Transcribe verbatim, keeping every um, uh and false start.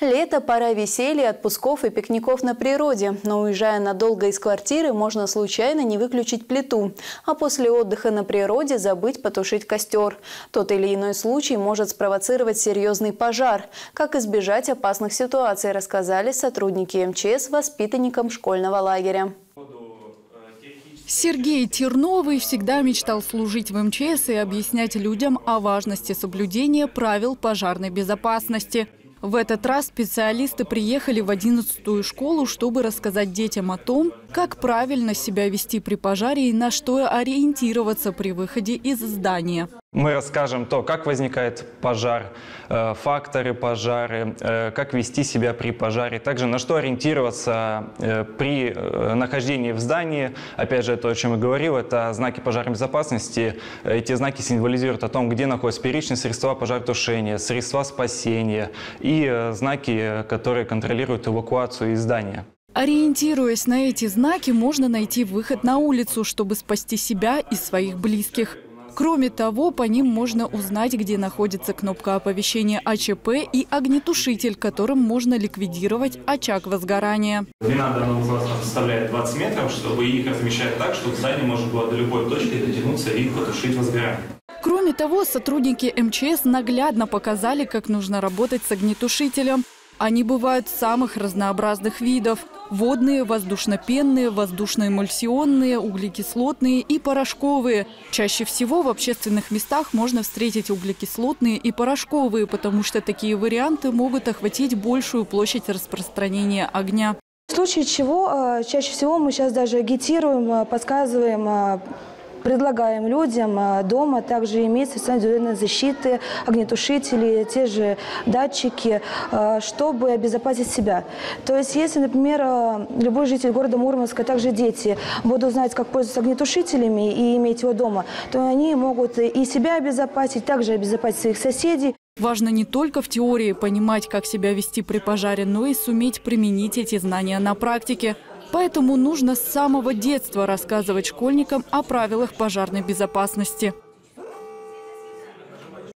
Лето – пора веселья, отпусков и пикников на природе. Но уезжая надолго из квартиры, можно случайно не выключить плиту. А после отдыха на природе забыть потушить костер. Тот или иной случай может спровоцировать серьезный пожар. Как избежать опасных ситуаций, рассказали сотрудники эм че эс воспитанникам школьного лагеря. Сергей Терновый всегда мечтал служить в эм че эс и объяснять людям о важности соблюдения правил пожарной безопасности. В этот раз специалисты приехали в одиннадцатую школу, чтобы рассказать детям о том, как правильно себя вести при пожаре и на что ориентироваться при выходе из здания. Мы расскажем то, как возникает пожар, факторы пожара, как вести себя при пожаре, также на что ориентироваться при нахождении в здании. Опять же, то, о чем я говорил, это знаки пожарной безопасности. Эти знаки символизируют о том, где находятся первичные средства пожаротушения, средства спасения и знаки, которые контролируют эвакуацию из здания. Ориентируясь на эти знаки, можно найти выход на улицу, чтобы спасти себя и своих близких. Кроме того, по ним можно узнать, где находится кнопка оповещения о че пэ и огнетушитель, которым можно ликвидировать очаг возгорания. Длина данного узла составляет двадцать метров, чтобы их размещать так, чтобы здание можно было до любой точки дотянуться и потушить возгорание. Кроме того, сотрудники эм че эс наглядно показали, как нужно работать с огнетушителем. Они бывают самых разнообразных видов – водные, воздушно-пенные, воздушно-эмульсионные, углекислотные и порошковые. Чаще всего в общественных местах можно встретить углекислотные и порошковые, потому что такие варианты могут охватить большую площадь распространения огня. В случае чего чаще всего мы сейчас даже агитируем, подсказываем, предлагаем людям дома также иметь индивидуальные защиты, огнетушители, те же датчики, чтобы обезопасить себя. То есть, если, например, любой житель города Мурманска, а также дети, будут знать, как пользоваться огнетушителями и иметь его дома, то они могут и себя обезопасить, также обезопасить своих соседей. Важно не только в теории понимать, как себя вести при пожаре, но и суметь применить эти знания на практике. Поэтому нужно с самого детства рассказывать школьникам о правилах пожарной безопасности.